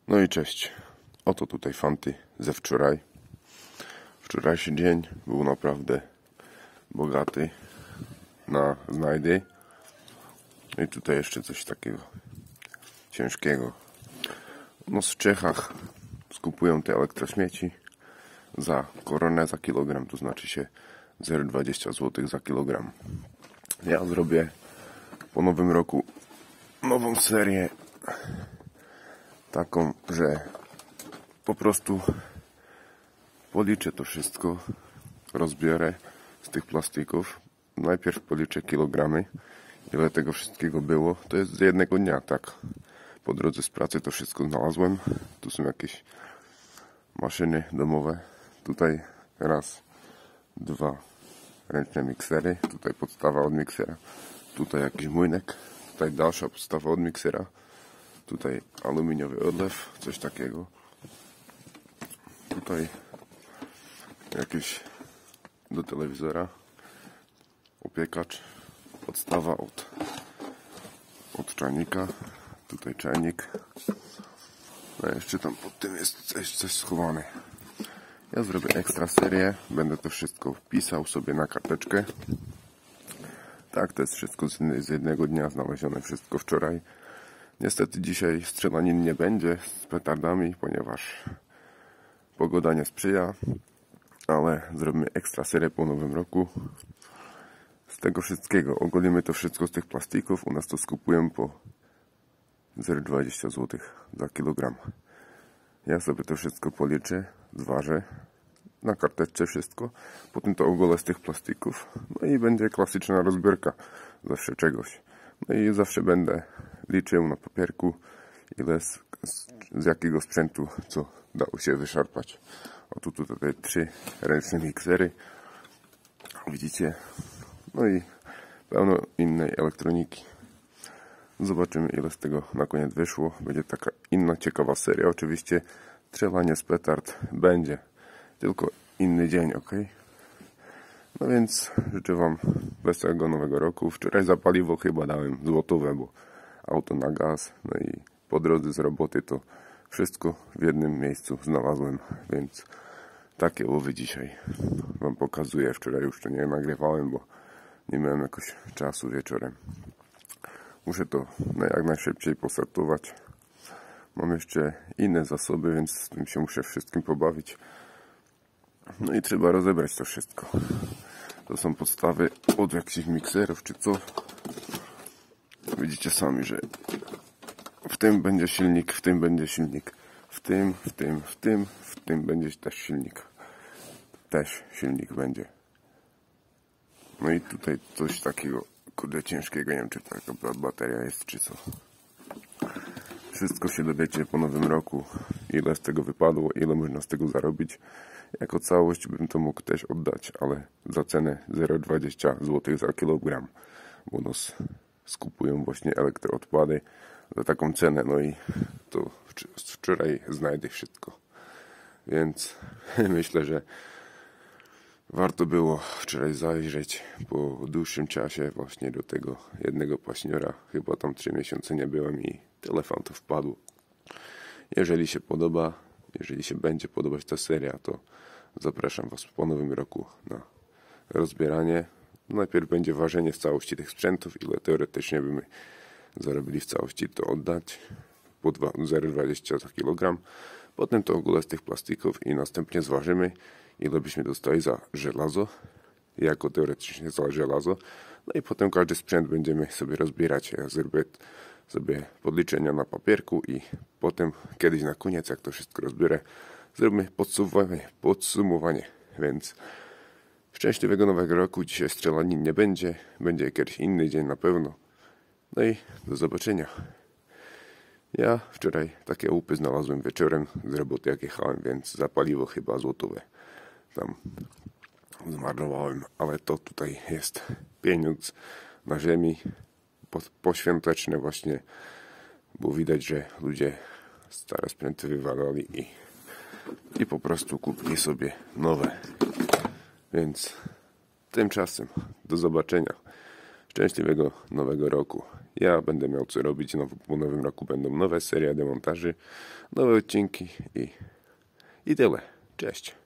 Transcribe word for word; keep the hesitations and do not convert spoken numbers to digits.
No i cześć. Oto tutaj fanty ze wczoraj. Wczorajszy dzień był naprawdę bogaty na znajdy. No i tutaj jeszcze coś takiego ciężkiego. No w Czechach skupują te elektrośmieci za koronę za kilogram, to znaczy się zero przecinek dwadzieścia złotych za kilogram. Ja zrobię po nowym roku nową serię taką, że po prostu policzę to wszystko, rozbiorę z tych plastików. Najpierw policzę kilogramy, ile tego wszystkiego było. To jest z jednego dnia, tak. Po drodze z pracy to wszystko znalazłem. Tu są jakieś maszyny domowe. Tutaj raz, dwa ręczne miksery. Tutaj podstawa od miksera. Tutaj jakiś młynek. Tutaj dalsza podstawa od miksera. Tutaj aluminiowy odlew, coś takiego. Tutaj jakieś do telewizora, opiekacz, podstawa od, od czajnika. Tutaj czajnik. A jeszcze tam pod tym jest coś, coś schowane. Ja zrobię ekstra serię, będę to wszystko wpisał sobie na karteczkę. Tak, to jest wszystko z jednego dnia znalezione, wszystko wczoraj. Niestety dzisiaj strzelanin nie będzie z petardami, ponieważ pogoda nie sprzyja, ale zrobimy ekstra serię po nowym roku. Z tego wszystkiego ogolimy to wszystko z tych plastików. U nas to skupują po zero przecinek dwadzieścia złotych za kilogram. Ja sobie to wszystko policzę, zważę na karteczce wszystko, potem to ogolę z tych plastików, no i będzie klasyczna rozbiórka zawsze czegoś. No i zawsze będę liczył na papierku, ile z, z, z jakiego sprzętu co dało się wyszarpać. O tu tutaj trzy ręczne miksery, widzicie, no i pełno innej elektroniki. Zobaczymy, ile z tego na koniec wyszło. Będzie taka inna ciekawa seria. Oczywiście strzelanie z petard będzie, tylko inny dzień, ok? No więc życzę Wam wesołego nowego roku. Wczoraj za paliwo chyba dałem złotowe, bo auto na gaz. No i po drodze z roboty to wszystko w jednym miejscu znalazłem, więc takie łowy dzisiaj Wam pokazuję. Wczoraj już to nie nagrywałem, bo nie miałem jakoś czasu wieczorem. Muszę to jak najszybciej posortować. Mam jeszcze inne zasoby, więc z tym się muszę wszystkim pobawić. No i trzeba rozebrać to wszystko. To są podstawy od jakichś mikserów czy co. Widzicie sami, że w tym będzie silnik, w tym będzie silnik, w tym, w tym, w tym, w tym będzie też silnik. Też silnik będzie. No i tutaj coś takiego, kurde, ciężkiego, nie wiem czy taka bateria jest czy co. Wszystko się dowiecie po nowym roku, ile z tego wypadło, ile można z tego zarobić. Jako całość bym to mógł też oddać, ale za cenę zero przecinek dwadzieścia złotych za kilogram, bo nas skupują właśnie elektroodpady za taką cenę, no i to wczoraj znajdę wszystko. Więc myślę, że warto było wczoraj zajrzeć po dłuższym czasie właśnie do tego jednego paśniora. Chyba tam trzy miesiące nie byłem i telefon to wpadł. Jeżeli się podoba, jeżeli się będzie podobać ta seria, to zapraszam Was po nowym roku na rozbieranie. Najpierw będzie ważenie w całości tych sprzętów, ile teoretycznie byśmy zarobili w całości, to oddać po zero przecinek dwadzieścia za kilogram. Potem to ogólę z tych plastików i następnie zważymy, ile byśmy dostali za żelazo, jako teoretycznie za żelazo. No i potem każdy sprzęt będziemy sobie rozbierać. Ja zrobię sobie podliczenia na papierku i potem kiedyś na koniec, jak to wszystko rozbiorę, zrobimy podsumowanie, podsumowanie. Więc szczęśliwego nowego roku. Dzisiaj strzelanin nie będzie, będzie jakiś inny dzień na pewno. No i do zobaczenia. Ja wczoraj takie łupy znalazłem wieczorem z roboty jak jechałem, więc za paliwo chyba złotowe tam zmarnowałem, ale to tutaj jest pieniądz na ziemi poświąteczne właśnie, bo widać, że ludzie stare sprzęty wywalali i, i po prostu kupili sobie nowe. Więc tymczasem do zobaczenia. szczęśliwego nowego roku. Ja będę miał co robić, no, po nowym roku będą nowe serie demontaży, nowe odcinki i, i tyle. Cześć.